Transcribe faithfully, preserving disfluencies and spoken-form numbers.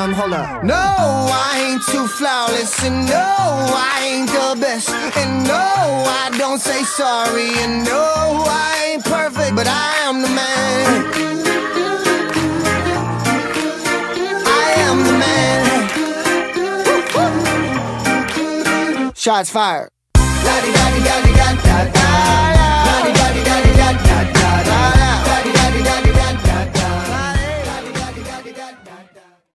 Um, hold up. No, I ain't too flawless, and no, I ain't the best, and no, I don't say sorry, and no, I ain't perfect, but I am the man. I am the man. Shots fired. La di da di da di da da da.